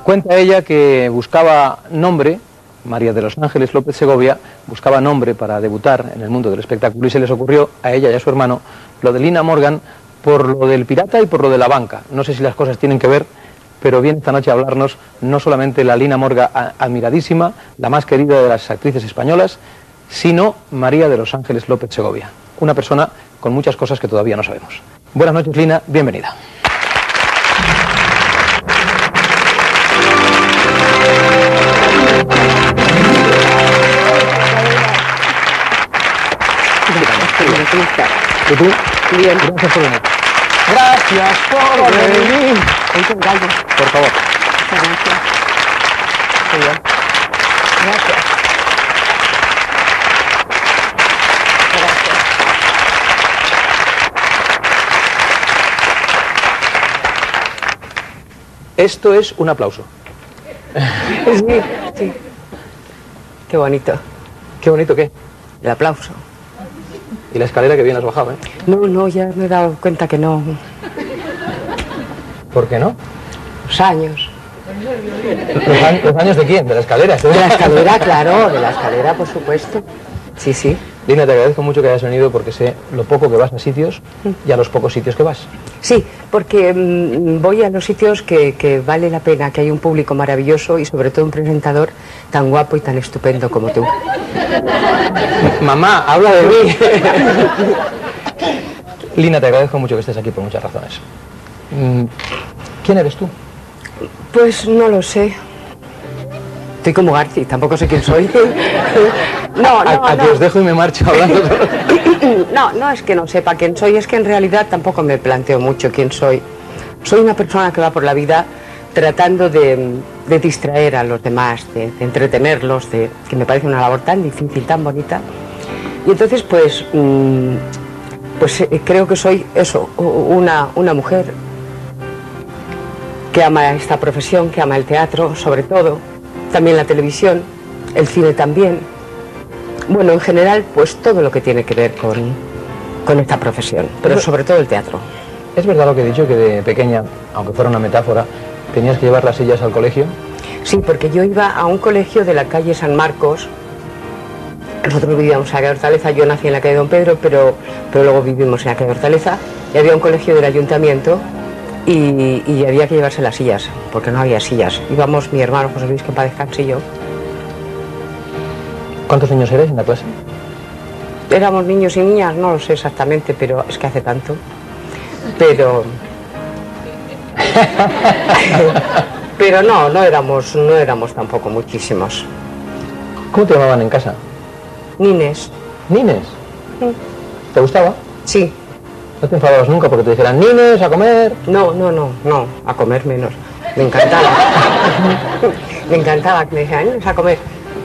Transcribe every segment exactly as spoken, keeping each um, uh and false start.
Cuenta ella que buscaba nombre, María de los Ángeles López Segovia, buscaba nombre para debutar en el mundo del espectáculo y se les ocurrió a ella y a su hermano lo de Lina Morgan por lo del pirata y por lo de la banca. No sé si las cosas tienen que ver, pero viene esta noche a hablarnos no solamente la Lina Morgan admiradísima, la más querida de las actrices españolas, sino María de los Ángeles López Segovia, una persona con muchas cosas que todavía no sabemos. Buenas noches, Lina, bienvenida. ¿Y tú? Bien. Gracias por venir. Gracias por venir. Por favor. Gracias. Muy bien. Gracias. Gracias. Esto es un aplauso. Sí, sí. Qué bonito. Qué bonito, ¿qué? El aplauso. Y la escalera que bien has bajado, ¿eh? No, no, ya me he dado cuenta que no. ¿Por qué no? Los años. ¿Los años, los años de quién? ¿De la escalera? De la escalera, claro, de la escalera, por supuesto. Sí, sí. Lina, te agradezco mucho que hayas venido porque sé lo poco que vas a sitios y a los pocos sitios que vas. Sí, porque mmm, voy a los sitios que, que vale la pena, que hay un público maravilloso y sobre todo un presentador tan guapo y tan estupendo como tú. Mamá, habla de mí. Lina, te agradezco mucho que estés aquí por muchas razones. ¿Quién eres tú? Pues no lo sé. Estoy como Garci, tampoco sé quién soy. No, no, a, a no. que os dejo y me marcho hablando. No, no es que no sepa quién soy, es que en realidad tampoco me planteo mucho quién soy. Soy una persona que va por la vida tratando de, de distraer a los demás, de, de entretenerlos, de, que me parece una labor tan difícil, tan bonita. Y entonces, pues, mmm, pues eh, creo que soy eso, una, una mujer que ama esta profesión, que ama el teatro, sobre todo, también la televisión, el cine también. Bueno, en general, pues todo lo que tiene que ver con, con esta profesión, pero sobre todo el teatro. ¿Es verdad lo que he dicho, que de pequeña, aunque fuera una metáfora, tenías que llevar las sillas al colegio? Sí, porque yo iba a un colegio de la calle San Marcos. Nosotros vivíamos en la calle Hortaleza, yo nací en la calle Don Pedro, pero, pero luego vivimos en la calle Hortaleza, y había un colegio del ayuntamiento y, y había que llevarse las sillas, porque no había sillas. Íbamos mi hermano José Luis, que en paz descanse, y yo. ¿Cuántos niños eres en la clase? Éramos niños y niñas, no lo sé exactamente, pero es que hace tanto. Pero... pero no, no éramos, no éramos tampoco muchísimos. ¿Cómo te llamaban en casa? Nines. ¿Nines? ¿Te gustaba? Sí. ¿No te enfadabas nunca porque te dijeran Nines, a comer? No, no, no, no, a comer menos. Me encantaba. Me encantaba que me dijeran Nines, a comer.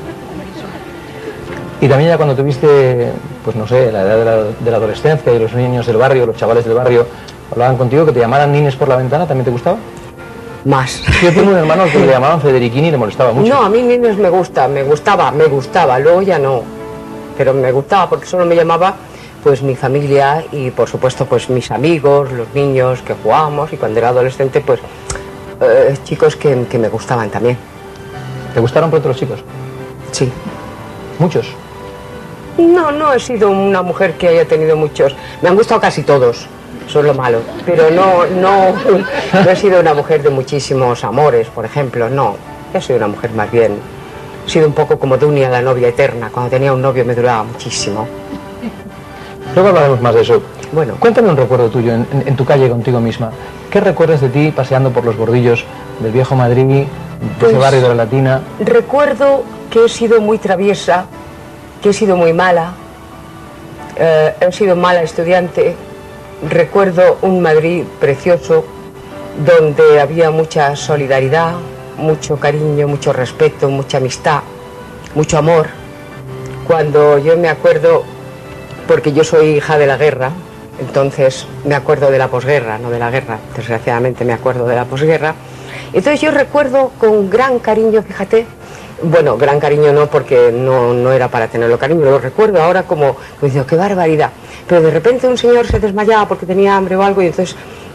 Y también ya cuando tuviste, pues no sé, la edad de la, de la adolescencia y los niños del barrio, los chavales del barrio, hablaban contigo, que te llamaran Nines por la ventana, ¿también te gustaba? Más. Yo tengo un hermano que le llamaban Federiquini y le molestaba mucho. No, a mí Nines me gusta, me gustaba, me gustaba, luego ya no. Pero me gustaba porque solo me llamaba pues mi familia y por supuesto pues mis amigos, los niños que jugábamos y cuando era adolescente pues eh, chicos que, que me gustaban también. ¿Te gustaron pronto los chicos? Sí. ¿Muchos? No, no he sido una mujer que haya tenido muchos. Me han gustado casi todos, eso es lo malo. Pero no, no, no he sido una mujer de muchísimos amores, por ejemplo, no. He sido una mujer más bien. He sido un poco como Dunia, la novia eterna. Cuando tenía un novio me duraba muchísimo. Luego hablaremos más de eso. Bueno. Cuéntame un recuerdo tuyo en, en, en tu calle contigo misma. ¿Qué recuerdas de ti paseando por los bordillos del viejo Madrid, de pues, ese barrio de la Latina? Recuerdo que he sido muy traviesa, que he sido muy mala, eh, he sido mala estudiante. Recuerdo un Madrid precioso, donde había mucha solidaridad, mucho cariño, mucho respeto, mucha amistad, mucho amor. Cuando yo me acuerdo, porque yo soy hija de la guerra, entonces me acuerdo de la posguerra, no de la guerra, desgraciadamente me acuerdo de la posguerra. Entonces yo recuerdo con gran cariño, fíjate, bueno, gran cariño no, porque no, no era para tenerlo cariño, lo recuerdo ahora como, como diciendo, qué barbaridad. Pero de repente un señor se desmayaba porque tenía hambre o algo y entonces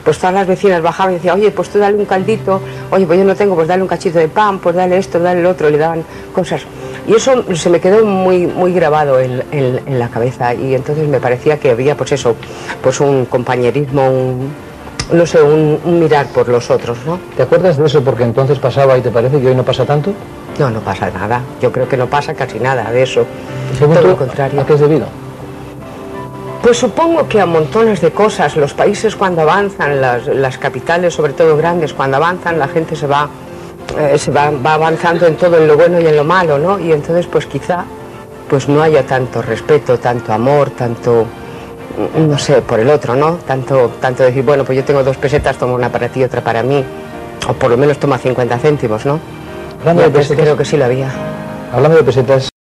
pues todas las vecinas bajaban y decían, oye, pues tú dale un caldito, oye, pues yo no tengo, pues dale un cachito de pan, pues dale esto, dale el otro, le daban cosas. Y eso se me quedó muy, muy grabado en, en, en la cabeza, y entonces me parecía que había, pues eso, pues un compañerismo, un, no sé, un, un mirar por los otros, ¿no? ¿Te acuerdas de eso porque entonces pasaba y te parece que hoy no pasa tanto? No, no pasa nada. Yo creo que no pasa casi nada de eso. Según Todo tú, lo contrario. ¿a qué es debido? Pues supongo que a montones de cosas. Los países cuando avanzan, las, las capitales, sobre todo grandes, cuando avanzan, la gente se va, eh, se va, va avanzando en todo, en lo bueno y en lo malo, ¿no? Y entonces, pues quizá, pues no haya tanto respeto, tanto amor, tanto, no sé, por el otro, ¿no? Tanto, tanto decir, bueno, pues yo tengo dos pesetas, tomo una para ti y otra para mí. O por lo menos toma cincuenta céntimos, ¿no? Hablando de pesetas, creo que sí lo había. Hablando de pesetas,